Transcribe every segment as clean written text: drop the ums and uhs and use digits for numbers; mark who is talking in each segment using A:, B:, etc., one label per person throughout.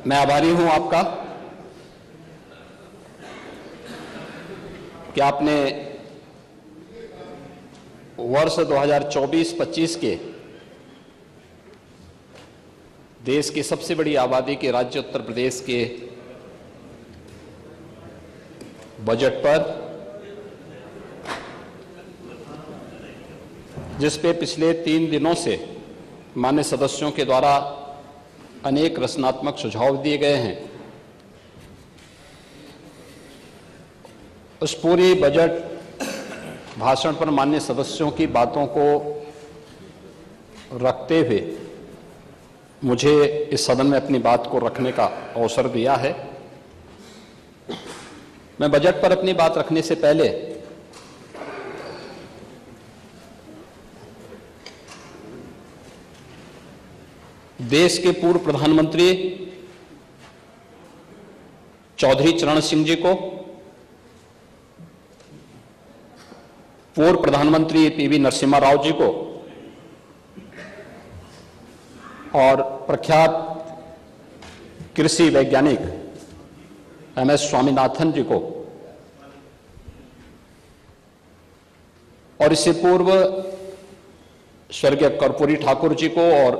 A: मैं आभारी हूं आपका कि आपने वर्ष 2024-25 के देश की सबसे बड़ी आबादी के राज्य उत्तर प्रदेश के बजट पर, जिस पे पिछले 3 दिनों से मान्य सदस्यों के द्वारा अनेक रचनात्मक सुझाव दिए गए हैं, उस पूरी बजट भाषण पर माननीय सदस्यों की बातों को रखते हुए मुझे इस सदन में अपनी बात को रखने का अवसर दिया है। मैं बजट पर अपनी बात रखने से पहले देश के पूर्व प्रधानमंत्री चौधरी चरण सिंह जी को, पूर्व प्रधानमंत्री पीवी नरसिम्हा राव जी को और प्रख्यात कृषि वैज्ञानिक एमएस स्वामीनाथन जी को और इससे पूर्व स्वर्गीय कर्पूरी ठाकुर जी को और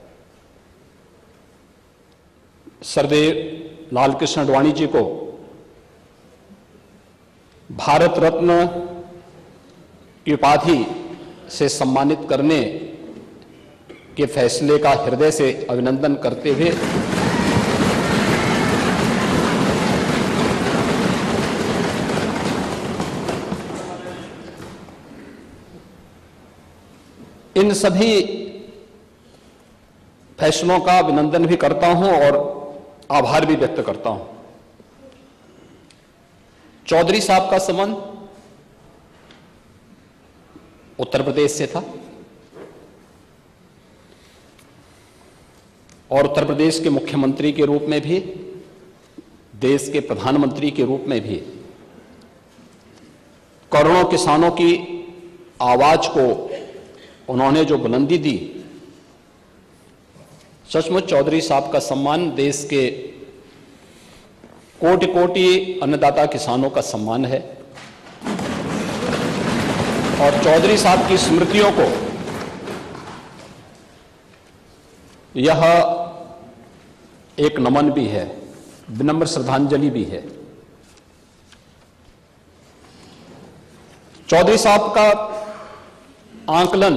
A: सरदेव लाल कृष्ण अडवाणी जी को भारत रत्न की उपाधि से सम्मानित करने के फैसले का हृदय से अभिनंदन करते हुए इन सभी फैसलों का अभिनंदन भी करता हूं और आभार भी व्यक्त करता हूं। चौधरी साहब का संबंध उत्तर प्रदेश से था और उत्तर प्रदेश के मुख्यमंत्री के रूप में भी, देश के प्रधानमंत्री के रूप में भी करोड़ों किसानों की आवाज को उन्होंने जो बुलंदी दी, सचमुच चौधरी साहब का सम्मान देश के कोटि कोटि अन्नदाता किसानों का सम्मान है और चौधरी साहब की स्मृतियों को यह एक नमन भी है, विनम्र श्रद्धांजलि भी है। चौधरी साहब का आंकलन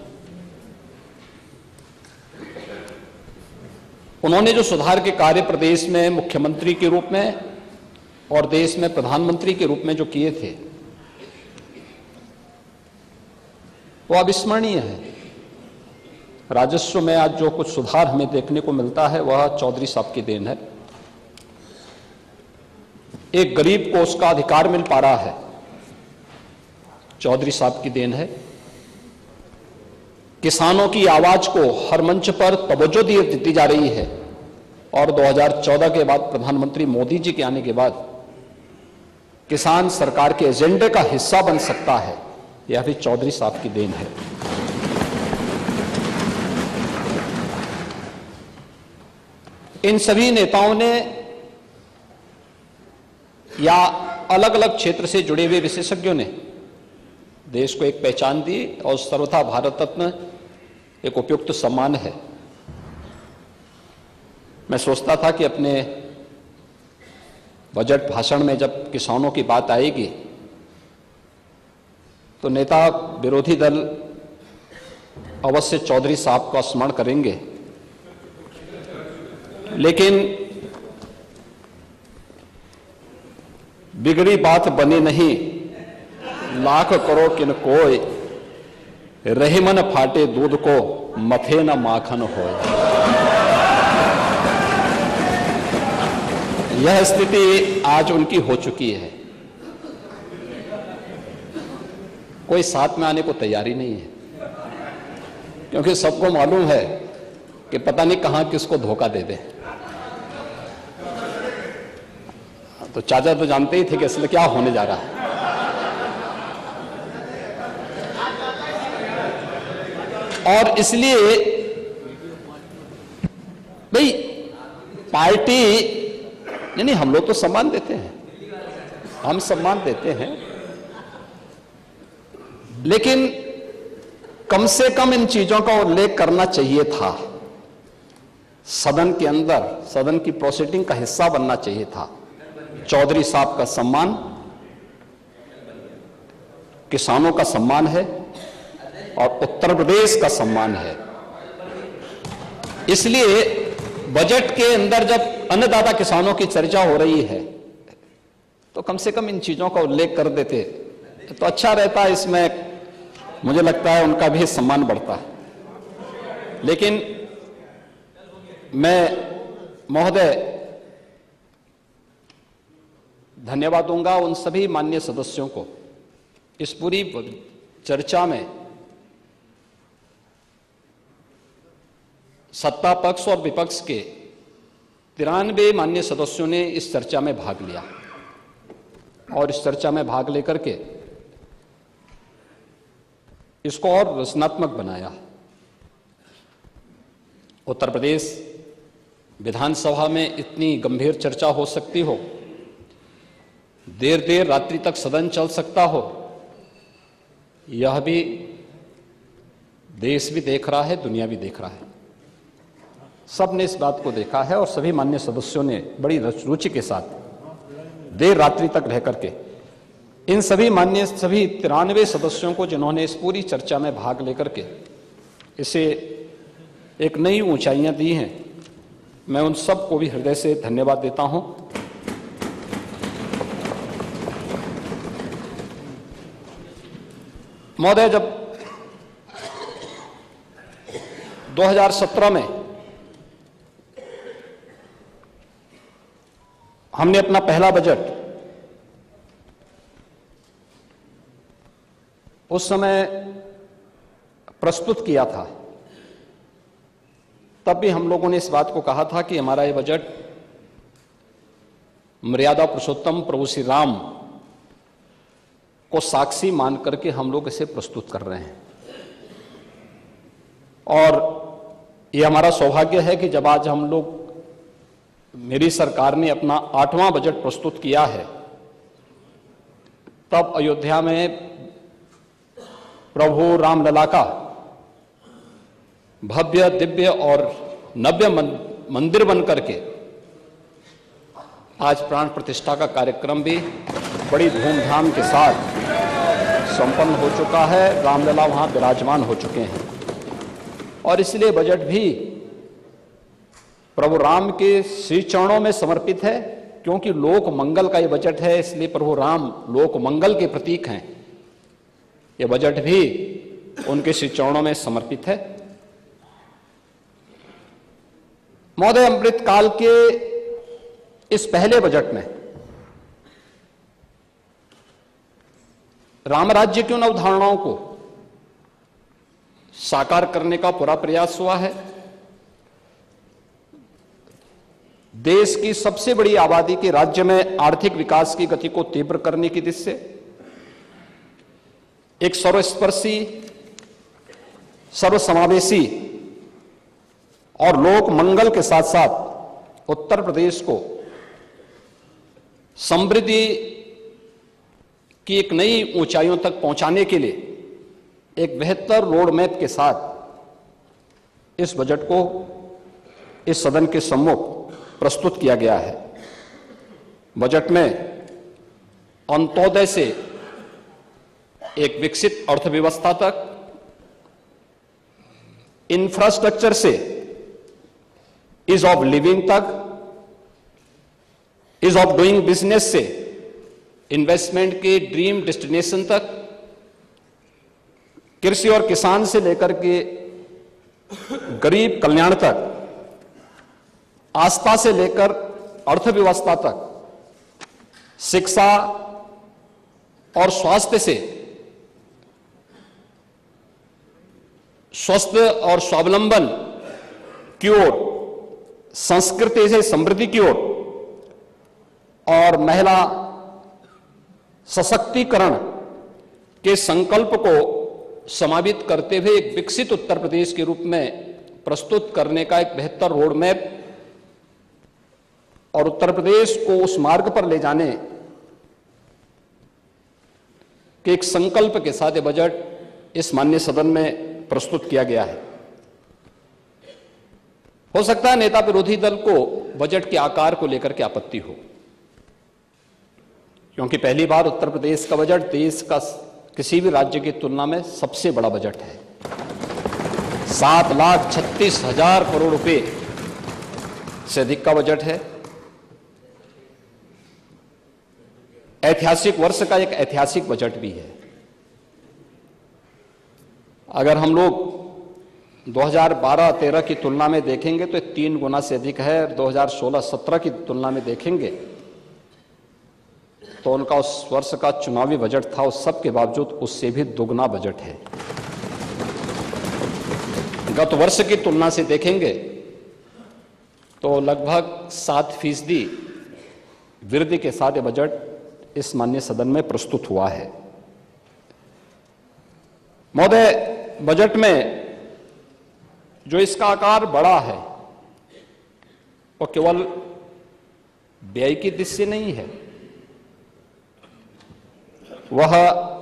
A: उन्होंने जो सुधार के कार्य प्रदेश में मुख्यमंत्री के रूप में और देश में प्रधानमंत्री के रूप में जो किए थे, वो अविस्मरणीय है। राजस्व में आज जो कुछ सुधार हमें देखने को मिलता है वह चौधरी साहब की देन है। एक गरीब को उसका अधिकार मिल पा रहा है, चौधरी साहब की देन है। किसानों की आवाज को हर मंच पर तवज्जो दी जा रही है और 2014 के बाद प्रधानमंत्री मोदी जी के आने के बाद किसान सरकार के एजेंडे का हिस्सा बन सकता है, यह भी चौधरी साहब की देन है। इन सभी नेताओं ने या अलग अलग क्षेत्र से जुड़े हुए विशेषज्ञों ने देश को एक पहचान दी और सर्वथा भारत रत्न एक उपयुक्त सम्मान है। मैं सोचता था कि अपने बजट भाषण में जब किसानों की बात आएगी तो नेता विरोधी दल अवश्य चौधरी साहब का स्मरण करेंगे, लेकिन बिगड़ी बात बने नहीं, लाख करो किन कोय, रहे मन फाटे दूध को, मथे न माखन होय। यह स्थिति आज उनकी हो चुकी है। कोई साथ में आने को तैयारी नहीं है, क्योंकि सबको मालूम है कि पता नहीं कहां किसको धोखा दे दे। तो चाचा तो जानते ही थे कि इसलिए क्या होने जा रहा है। और इसलिए भाई पार्टी नहीं, हम लोग तो सम्मान देते हैं, हम सम्मान देते हैं, लेकिन कम से कम इन चीजों का उल्लेख करना चाहिए था। सदन के अंदर, सदन की प्रोसीडिंग का हिस्सा बनना चाहिए था। चौधरी साहब का सम्मान किसानों का सम्मान है और उत्तर प्रदेश का सम्मान है। इसलिए बजट के अंदर जब अन्नदाता किसानों की चर्चा हो रही है तो कम से कम इन चीजों का उल्लेख कर देते तो अच्छा रहता। इसमें मुझे लगता है उनका भी सम्मान बढ़ता है। लेकिन मैं महोदय धन्यवाद दूंगा उन सभी माननीय सदस्यों को इस पूरी चर्चा में सत्ता पक्ष और विपक्ष के 93 माननीय सदस्यों ने इस चर्चा में भाग लिया और इस चर्चा में भाग लेकर के इसको और रचनात्मक बनाया। उत्तर प्रदेश विधानसभा में इतनी गंभीर चर्चा हो सकती हो, देर देर रात्रि तक सदन चल सकता हो, यह भी देश भी देख रहा है, दुनिया भी देख रहा है। सबने इस बात को देखा है और सभी माननीय सदस्यों ने बड़ी रुचि के साथ देर रात्रि तक रह करके इन सभी 93 सदस्यों को जिन्होंने इस पूरी चर्चा में भाग लेकर के इसे एक नई ऊंचाइयां दी हैं, मैं उन सब को भी हृदय से धन्यवाद देता हूं। महोदय, जब 2017 में हमने अपना पहला बजट उस समय प्रस्तुत किया था, तब भी हम लोगों ने इस बात को कहा था कि हमारा ये बजट मर्यादा पुरुषोत्तम प्रभु श्री राम को साक्षी मान करके हम लोग इसे प्रस्तुत कर रहे हैं। और ये हमारा सौभाग्य है कि जब आज हम लोग, मेरी सरकार ने अपना 8वां बजट प्रस्तुत किया है, तब अयोध्या में प्रभु रामलला का भव्य, दिव्य और नव्य मंदिर बन करके आज प्राण प्रतिष्ठा का कार्यक्रम भी बड़ी धूमधाम के साथ संपन्न हो चुका है। रामलला वहां विराजमान हो चुके हैं और इसलिए बजट भी प्रभु राम के श्री चरणों में समर्पित है, क्योंकि लोक मंगल का ये बजट है, इसलिए प्रभु राम लोक मंगल के प्रतीक हैं। ये बजट भी उनके श्री चरणों में समर्पित है। महोदय, अमृत काल के इस पहले बजट में राम राज्य की उन अवधारणाओं को साकार करने का पूरा प्रयास हुआ है। देश की सबसे बड़ी आबादी के राज्य में आर्थिक विकास की गति को तीव्र करने की दिशा से एक सर्वस्पर्शी, सर्वसमावेशी और लोक मंगल के साथ साथ उत्तर प्रदेश को समृद्धि की एक नई ऊंचाइयों तक पहुंचाने के लिए एक बेहतर रोड मैप के साथ इस बजट को इस सदन के सम्मुख प्रस्तुत किया गया है। बजट में अंत्योदय से एक विकसित अर्थव्यवस्था तक, इंफ्रास्ट्रक्चर से ईज ऑफ लिविंग तक, ईज ऑफ डूइंग बिजनेस से इन्वेस्टमेंट के ड्रीम डेस्टिनेशन तक, कृषि और किसान से लेकर के गरीब कल्याण तक, आस्था से लेकर अर्थव्यवस्था तक, शिक्षा और स्वास्थ्य से स्वस्थ और स्वावलंबन की ओर, संस्कृति से समृद्धि की ओर और महिला सशक्तिकरण के संकल्प को समावित करते हुए एक विकसित उत्तर प्रदेश के रूप में प्रस्तुत करने का एक बेहतर रोड मैप और उत्तर प्रदेश को उस मार्ग पर ले जाने के एक संकल्प के साथ यह बजट इस माननीय सदन में प्रस्तुत किया गया है। हो सकता है नेता विरोधी दल को बजट के आकार को लेकर के आपत्ति हो, क्योंकि पहली बार उत्तर प्रदेश का बजट देश का किसी भी राज्य की तुलना में सबसे बड़ा बजट है। 7,36,000 करोड़ रुपए से अधिक का बजट है। ऐतिहासिक वर्ष का एक ऐतिहासिक बजट भी है। अगर हम लोग 2012-13 की तुलना में देखेंगे तो 3 गुना से अधिक है, और 2016-17 की तुलना में देखेंगे तो उनका उस वर्ष का चुनावी बजट था, उस सब के बावजूद उससे भी दोगुना बजट है। गत वर्ष की तुलना से देखेंगे तो लगभग 7% वृद्धि के साथ यह बजट इस माननीय सदन में प्रस्तुत हुआ है। महोदय, बजट में जो इसका आकार बड़ा है वो केवल व्यय की दृष्टि से नहीं है, वह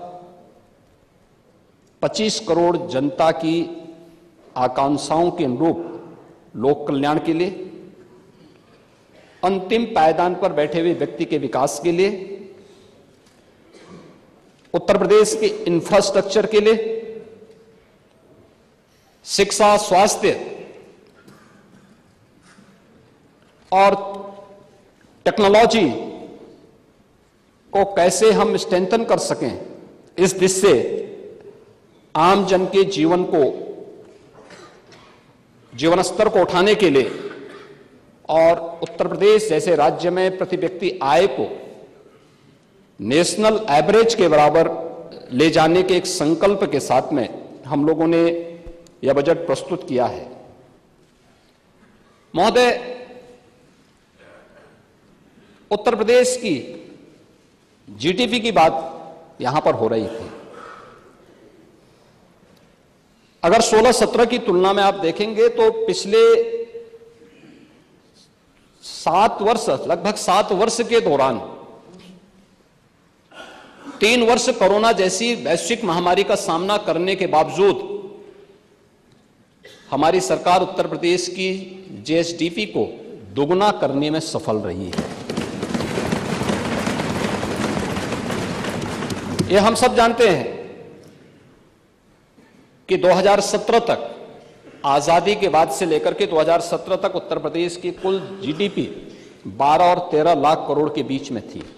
A: 25 करोड़ जनता की आकांक्षाओं के अनुरूप लोक कल्याण के लिए, अंतिम पायदान पर बैठे हुए व्यक्ति के विकास के लिए, उत्तर प्रदेश के इंफ्रास्ट्रक्चर के लिए, शिक्षा, स्वास्थ्य और टेक्नोलॉजी को कैसे हम स्ट्रेंथन कर सकें, इस दृष्टि से आम जन के जीवन स्तर को उठाने के लिए और उत्तर प्रदेश जैसे राज्य में प्रति व्यक्ति आय को नेशनल एवरेज के बराबर ले जाने के एक संकल्प के साथ में हम लोगों ने यह बजट प्रस्तुत किया है। महोदय, उत्तर प्रदेश की जीडीपी की बात यहां पर हो रही थी। अगर 16-17 की तुलना में आप देखेंगे तो पिछले 7 वर्ष, लगभग 7 वर्ष के दौरान 3 वर्ष कोरोना जैसी वैश्विक महामारी का सामना करने के बावजूद हमारी सरकार उत्तर प्रदेश की जीएसडीपी को दोगुना करने में सफल रही है। यह हम सब जानते हैं कि 2017 तक, आजादी के बाद से लेकर के 2017 तक उत्तर प्रदेश की कुल जीडीपी 12 और 13 लाख करोड़ के बीच में थी।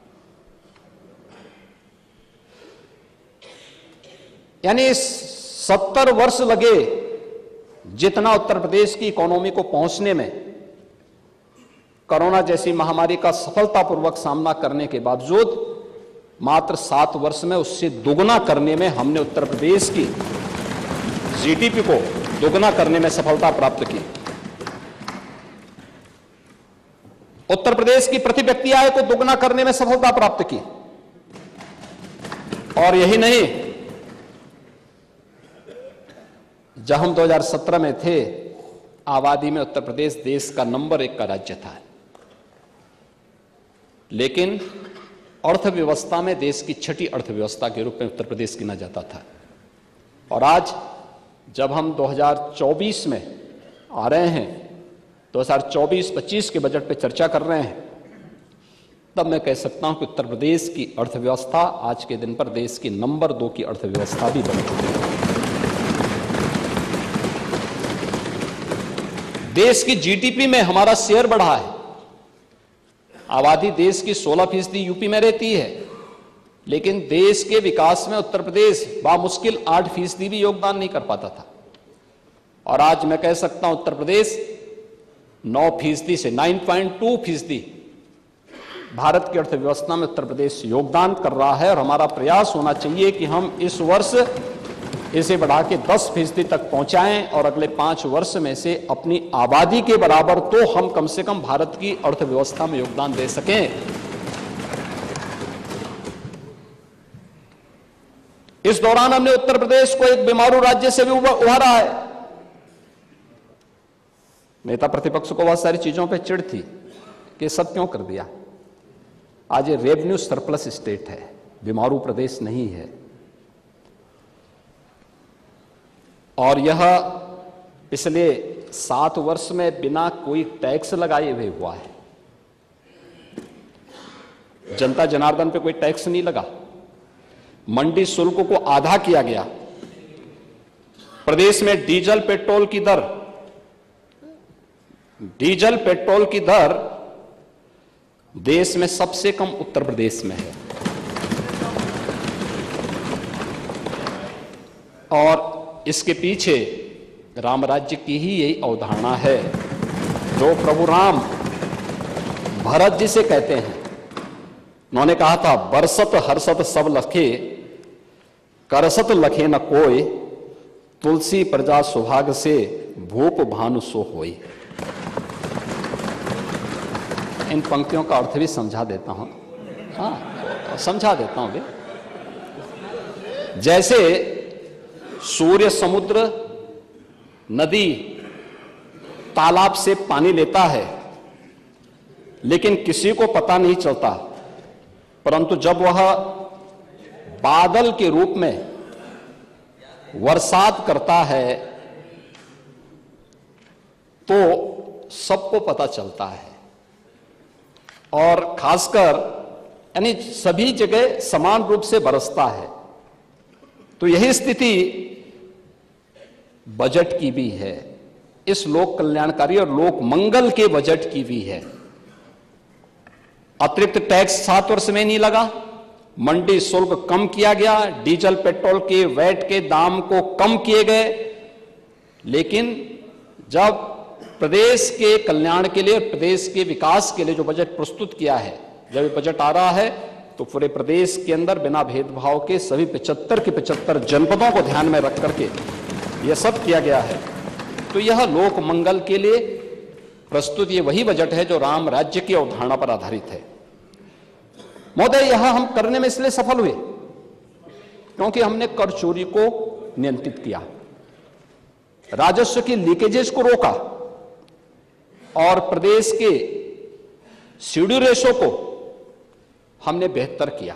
A: यानी 70 वर्ष लगे जितना उत्तर प्रदेश की इकोनॉमी को पहुंचने में कोरोना जैसी महामारी का सफलतापूर्वक सामना करने के बावजूद मात्र 7 वर्ष में उससे दोगुना करने में हमने उत्तर प्रदेश की जीडीपी को दोगुना करने में सफलता प्राप्त की। उत्तर प्रदेश की प्रति व्यक्ति आय को दोगुना करने में सफलता प्राप्त की। और यही नहीं, जब हम 2017 में थे, आबादी में उत्तर प्रदेश देश का नंबर 1 का राज्य था, लेकिन अर्थव्यवस्था में देश की 6ठी अर्थव्यवस्था के रूप में उत्तर प्रदेश गिना जाता था। और आज जब हम 2024 में आ रहे हैं, 2024-25 के बजट पे चर्चा कर रहे हैं, तब मैं कह सकता हूं कि उत्तर प्रदेश की अर्थव्यवस्था आज के दिन पर देश की नंबर 2 की अर्थव्यवस्था भी बन चुकी है। देश की जीडीपी में हमारा शेयर बढ़ा है। आबादी देश की 16% यूपी में रहती है, लेकिन देश के विकास में उत्तर प्रदेश बामुश्किल 8% भी योगदान नहीं कर पाता था। और आज मैं कह सकता हूं उत्तर प्रदेश 9% से 9.2% भारत की अर्थव्यवस्था में उत्तर प्रदेश योगदान कर रहा है। और हमारा प्रयास होना चाहिए कि हम इस वर्ष इसे बढ़ा के 10% तक पहुंचाएं और अगले 5 वर्ष में से अपनी आबादी के बराबर तो हम कम से कम भारत की अर्थव्यवस्था में योगदान दे सकें। इस दौरान हमने उत्तर प्रदेश को एक बीमारू राज्य से भी उभारा है। नेता प्रतिपक्ष को बहुत सारी चीजों पर चिढ़ थी कि सब क्यों कर दिया। आज ये रेवेन्यू सरप्लस स्टेट है, बीमारू प्रदेश नहीं है। और यह पिछले 7 वर्ष में बिना कोई टैक्स लगाए हुए हुआ है। जनता जनार्दन पे कोई टैक्स नहीं लगा। मंडी शुल्क को आधा किया गया। प्रदेश में डीजल पेट्रोल की दर देश में सबसे कम उत्तर प्रदेश में है। और इसके पीछे राम राज्य की ही यही अवधारणा है जो प्रभु राम भरत जी से कहते हैं। उन्होंने कहा था, बरसत हर्षत सब लखे, करसत लखे न कोई, तुलसी प्रजा सुभाग से, भूप भानु सो होई। इन पंक्तियों का अर्थ भी समझा देता हूं। हाँ, समझा देता हूं भी। जैसे सूर्य, समुद्र, नदी, तालाब से पानी लेता है, लेकिन किसी को पता नहीं चलता, परंतु जब वह बादल के रूप में बरसात करता है तो सबको पता चलता है। और खासकर यानी सभी जगह समान रूप से बरसता है। तो यही स्थिति बजट की भी है, इस लोक कल्याणकारी और लोक मंगल के बजट की भी है। अतिरिक्त टैक्स 7 वर्ष में नहीं लगा, मंडी शुल्क कम किया गया, डीजल पेट्रोल के वैट के दाम को कम किए गए। लेकिन जब प्रदेश के कल्याण के लिए, प्रदेश के विकास के लिए जो बजट प्रस्तुत किया है, जब ये बजट आ रहा है तो पूरे प्रदेश के अंदर बिना भेदभाव के सभी 75 के 75 जनपदों को ध्यान में रख करके यह सब किया गया है। तो यह लोक मंगल के लिए प्रस्तुत ये वही बजट है जो राम राज्य की अवधारणा पर आधारित है। महोदय, यह हम करने में इसलिए सफल हुए क्योंकि हमने कर चोरी को नियंत्रित किया, राजस्व की लीकेजेस को रोका और प्रदेश के सीडी रेशो को हमने बेहतर किया।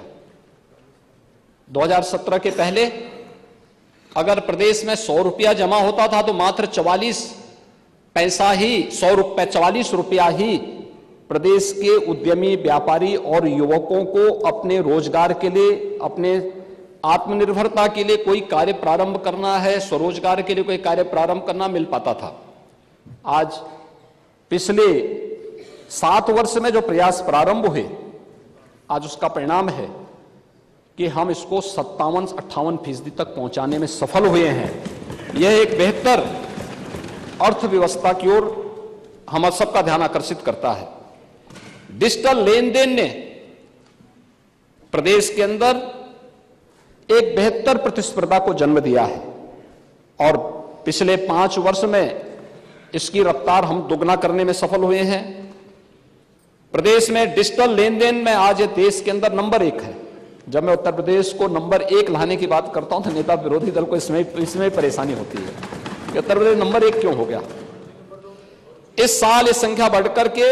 A: 2017 के पहले अगर प्रदेश में 100 रुपया जमा होता था तो मात्र 44 पैसा ही, 44 रुपया ही प्रदेश के उद्यमी, व्यापारी और युवकों को अपने रोजगार के लिए, अपने आत्मनिर्भरता के लिए कोई कार्य प्रारंभ करना है, स्वरोजगार के लिए कोई कार्य प्रारंभ करना मिल पाता था। आज पिछले 7 वर्ष में जो प्रयास प्रारंभ हुए, आज उसका परिणाम है कि हम इसको 57-58% तक पहुंचाने में सफल हुए हैं। यह एक बेहतर अर्थव्यवस्था की ओर हम सबका ध्यान आकर्षित करता है। डिजिटल लेन देन ने प्रदेश के अंदर एक बेहतर प्रतिस्पर्धा को जन्म दिया है और पिछले 5 वर्ष में इसकी रफ्तार हम दोगुना करने में सफल हुए हैं। प्रदेश में डिजिटल लेन देन में आज देश के अंदर नंबर 1 है। जब मैं उत्तर प्रदेश को नंबर 1 लाने की बात करता हूं तो नेता विरोधी दल को इसमें परेशानी होती है कि उत्तर प्रदेश नंबर 1 क्यों हो गया। इस साल ये संख्या बढ़कर के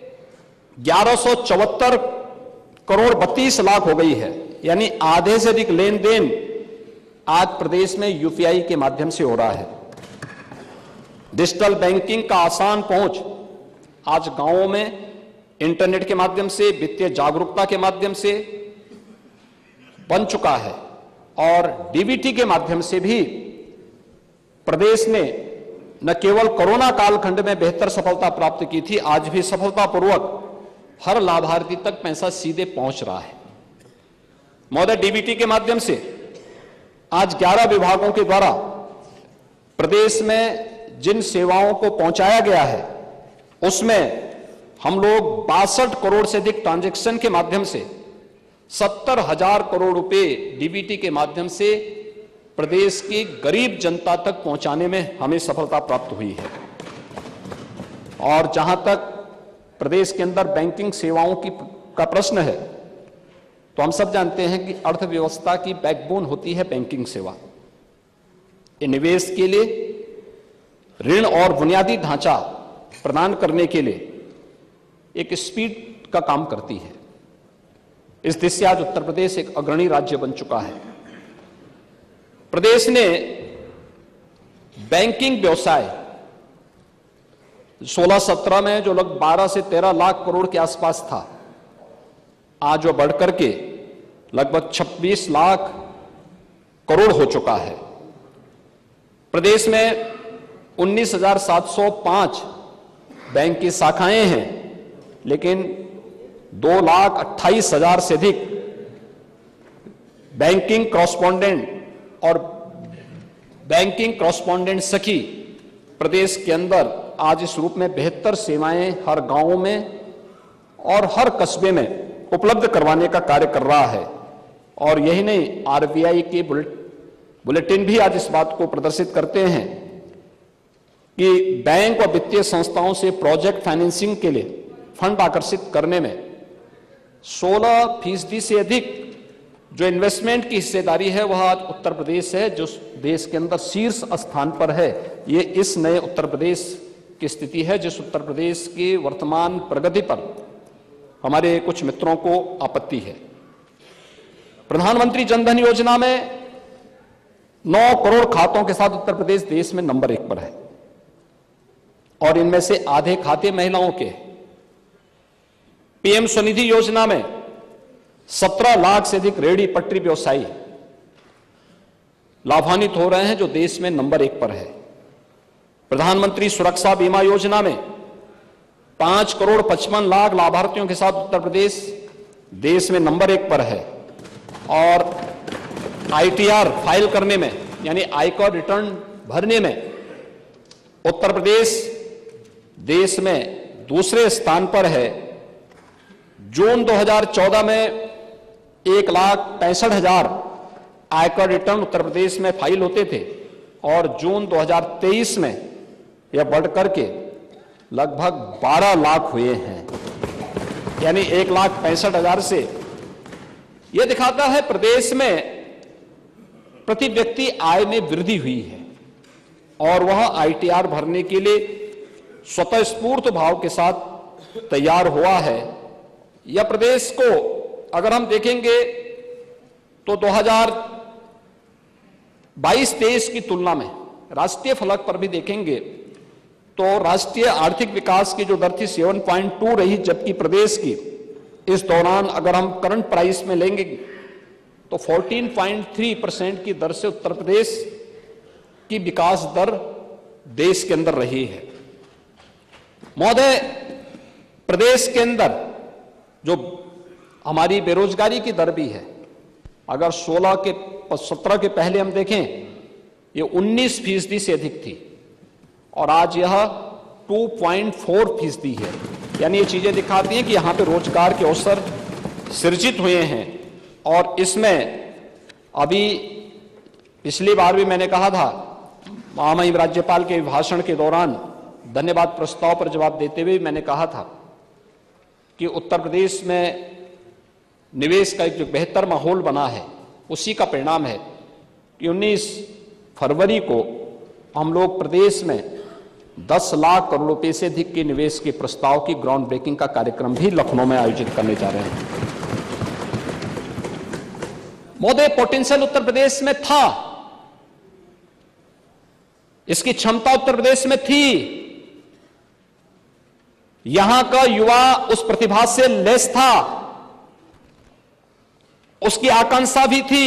A: 1174 करोड़ 32 लाख हो गई है, यानी आधे से अधिक लेन देन आज प्रदेश में यूपीआई के माध्यम से हो रहा है। डिजिटल बैंकिंग का आसान पहुंच आज गांवों में इंटरनेट के माध्यम से, वित्तीय जागरूकता के माध्यम से बन चुका है और डीबीटी के माध्यम से भी प्रदेश ने न केवल कोरोना कालखंड में बेहतर सफलता प्राप्त की थी, आज भी सफलतापूर्वक हर लाभार्थी तक पैसा सीधे पहुंच रहा है। महोदय, डीबीटी के माध्यम से आज 11 विभागों के द्वारा प्रदेश में जिन सेवाओं को पहुंचाया गया है उसमें हम लोग 62 करोड़ से अधिक ट्रांजैक्शन के माध्यम से 70,000 करोड़ रुपए डीबीटी के माध्यम से प्रदेश की गरीब जनता तक पहुंचाने में हमें सफलता प्राप्त हुई है। और जहां तक प्रदेश के अंदर बैंकिंग सेवाओं का प्रश्न है तो हम सब जानते हैं कि अर्थव्यवस्था की बैकबोन होती है बैंकिंग सेवा। ये निवेश के लिए ऋण और बुनियादी ढांचा प्रदान करने के लिए एक स्पीड का काम करती है। इस दिशा से आज उत्तर प्रदेश एक अग्रणी राज्य बन चुका है। प्रदेश ने बैंकिंग व्यवसाय 16-17 में जो लगभग 12 से 13 लाख करोड़ के आसपास था, आज वो बढ़कर के लगभग 26 लाख करोड़ हो चुका है। प्रदेश में 19,705 बैंक की शाखाएं हैं, लेकिन 2,28,000 से अधिक बैंकिंग कॉरस्पॉन्डेंट और बैंकिंग कॉरस्पॉन्डेंट सखी प्रदेश के अंदर आज इस रूप में बेहतर सेवाएं हर गांव में और हर कस्बे में उपलब्ध करवाने का कार्य कर रहा है। और यही नहीं, आरबीआई के बुलेटिन भी आज इस बात को प्रदर्शित करते हैं कि बैंक और वित्तीय संस्थाओं से प्रोजेक्ट फाइनेंसिंग के लिए फंड आकर्षित करने में 16% से अधिक जो इन्वेस्टमेंट की हिस्सेदारी है वह आज उत्तर प्रदेश है, जो देश के अंदर शीर्ष स्थान पर है। ये इस नए उत्तर प्रदेश की स्थिति है, जिस उत्तर प्रदेश की वर्तमान प्रगति पर हमारे कुछ मित्रों को आपत्ति है। प्रधानमंत्री जनधन योजना में 9 करोड़ खातों के साथ उत्तर प्रदेश देश में नंबर 1 पर है और इनमें से आधे खाते महिलाओं के। पीएम स्वनिधि योजना में 17 लाख से अधिक रेहड़ी पटरी व्यवसायी लाभान्वित हो रहे हैं, जो देश में नंबर 1 पर है। प्रधानमंत्री सुरक्षा बीमा योजना में 5 करोड़ 55 लाख लाभार्थियों के साथ उत्तर प्रदेश देश में नंबर 1 पर है। और आईटीआर फाइल करने में, यानी आयकर रिटर्न भरने में उत्तर प्रदेश देश में दूसरे स्थान पर है। जून 2014 में 1,65,000 आयकर रिटर्न उत्तर प्रदेश में फाइल होते थे और जून 2023 में यह बढ़कर के लगभग 12 लाख हुए हैं, यानी 1,65,000 से। यह दिखाता है प्रदेश में प्रति व्यक्ति आय में वृद्धि हुई है और वह आईटीआर भरने के लिए स्वतःस्फूर्त भाव के साथ तैयार हुआ है। यह प्रदेश को अगर हम देखेंगे तो 2022-23 की तुलना में राष्ट्रीय फलक पर भी देखेंगे तो राष्ट्रीय आर्थिक विकास की जो दर थी 7.2 रही, जबकि प्रदेश की इस दौरान अगर हम करंट प्राइस में लेंगे तो 14.3% की दर से उत्तर प्रदेश की विकास दर देश के अंदर रही है। महोदय, प्रदेश के अंदर जो हमारी बेरोजगारी की दर भी है, अगर 17 के पहले हम देखें ये 19% से अधिक थी और आज यह 2.4% है। यानी ये चीजें दिखाती हैं कि यहां पे रोजगार के अवसर सृजित हुए हैं। और इसमें अभी पिछली बार भी मैंने कहा था, महामहिम राज्यपाल के भाषण के दौरान धन्यवाद प्रस्ताव पर जवाब देते हुए मैंने कहा था कि उत्तर प्रदेश में निवेश का एक जो बेहतर माहौल बना है उसी का परिणाम है कि 19 फरवरी को हम लोग प्रदेश में 10 लाख करोड़ रुपए से अधिक के निवेश के प्रस्ताव की ग्राउंड ब्रेकिंग का कार्यक्रम भी लखनऊ में आयोजित करने जा रहे हैं। महोदय, पोटेंशियल उत्तर प्रदेश में था, इसकी क्षमता उत्तर प्रदेश में थी। यहां का युवा उस प्रतिभा से लेस था, उसकी आकांक्षा भी थी,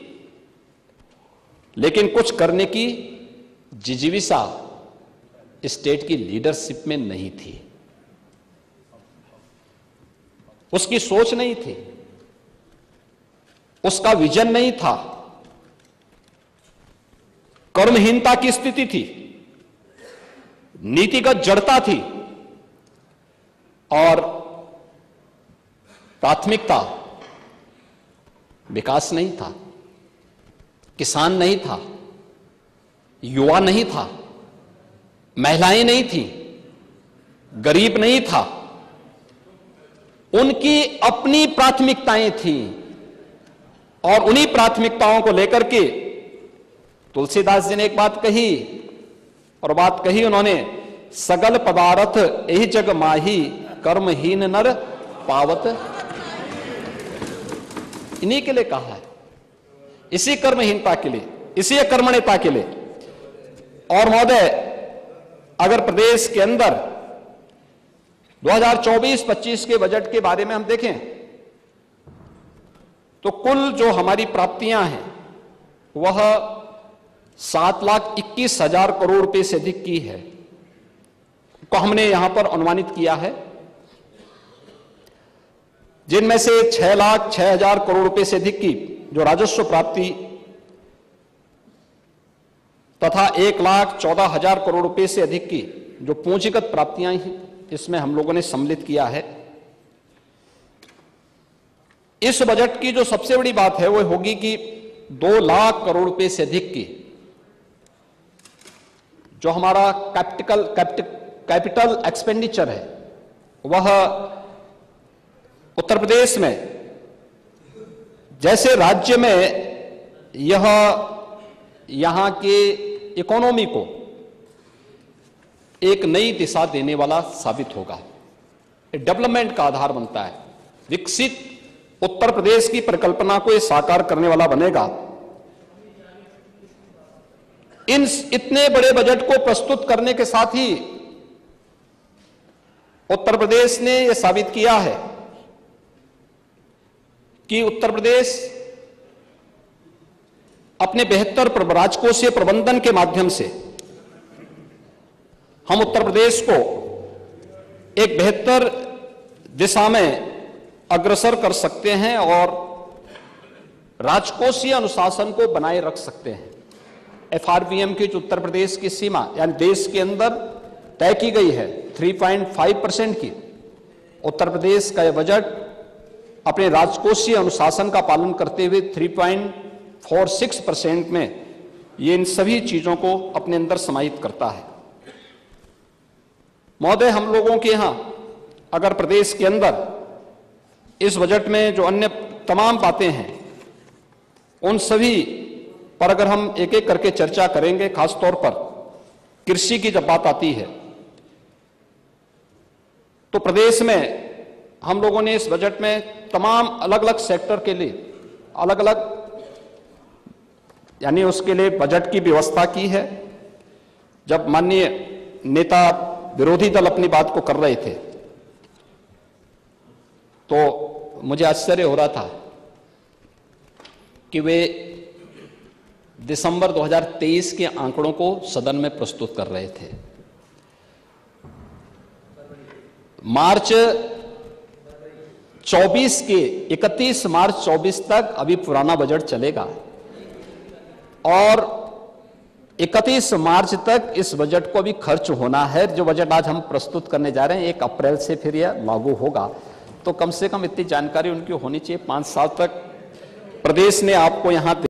A: लेकिन कुछ करने की जिजीविषा स्टेट की लीडरशिप में नहीं थी, उसकी सोच नहीं थी, उसका विजन नहीं था, कर्महीनता की स्थिति थी, नीतिगत जड़ता थी और प्राथमिकता विकास नहीं था, किसान नहीं था, युवा नहीं था, महिलाएं नहीं थी, गरीब नहीं था। उनकी अपनी प्राथमिकताएं थीं और उन्हीं प्राथमिकताओं को लेकर के तुलसीदास जी ने एक बात कही, और बात कही उन्होंने, सगल पदार्थ यही जग माही कर्महीन नर पावत, इन्हीं के लिए कहा है, इसी कर्महीनता के लिए, इसी अकर्मण्यता के लिए। और महोदय, अगर प्रदेश के अंदर 2024-25 के बजट के बारे में हम देखें तो कुल जो हमारी प्राप्तियां हैं वह 7,21,000 करोड़ रुपए से अधिक की है, को हमने यहां पर अनुमानित किया है, जिनमें से 6,06,000 करोड़ रुपए से अधिक की जो राजस्व प्राप्ति तथा 1,14,000 करोड़ रुपए से अधिक की जो पूंजीगत प्राप्तियां हैं, इसमें हम लोगों ने सम्मिलित किया है। इस बजट की जो सबसे बड़ी बात है वो होगी कि 2 लाख करोड़ रुपए से अधिक की जो हमारा कैपिटल एक्सपेंडिचर है वह उत्तर प्रदेश में, जैसे राज्य में यह यहां के इकोनॉमी को एक नई दिशा देने वाला साबित होगा, डेवलपमेंट का आधार बनता है, विकसित उत्तर प्रदेश की परिकल्पना को यह साकार करने वाला बनेगा। इन इतने बड़े बजट को प्रस्तुत करने के साथ ही उत्तर प्रदेश ने यह साबित किया है कि उत्तर प्रदेश अपने बेहतर राजकोषीय प्रबंधन के माध्यम से हम उत्तर प्रदेश को एक बेहतर दिशा में अग्रसर कर सकते हैं और राजकोषीय अनुशासन को बनाए रख सकते हैं। एफआरबीएम की जो उत्तर प्रदेश की सीमा यानी देश के अंदर तय की गई है 3.5% की, उत्तर प्रदेश का यह बजट अपने राजकोषीय अनुशासन का पालन करते हुए 3.46% में ये इन सभी चीजों को अपने अंदर समाहित करता है। महोदय, हम लोगों के यहां अगर प्रदेश के अंदर इस बजट में जो अन्य तमाम बातें हैं उन सभी पर अगर हम एक एक करके चर्चा करेंगे, खासतौर पर कृषि की जब बात आती है तो प्रदेश में हम लोगों ने इस बजट में तमाम अलग अलग सेक्टर के लिए अलग अलग यानी उसके लिए बजट की व्यवस्था की है। जब माननीय नेता विरोधी दल अपनी बात को कर रहे थे तो मुझे आश्चर्य हो रहा था कि वे दिसंबर 2023 के आंकड़ों को सदन में प्रस्तुत कर रहे थे। मार्च 24 के 31 मार्च 24 तक अभी पुराना बजट चलेगा और 31 मार्च तक इस बजट को अभी खर्च होना है। जो बजट आज हम प्रस्तुत करने जा रहे हैं 1 अप्रैल से फिर यह लागू होगा, तो कम से कम इतनी जानकारी उनकी होनी चाहिए। 5 साल तक प्रदेश ने आपको यहां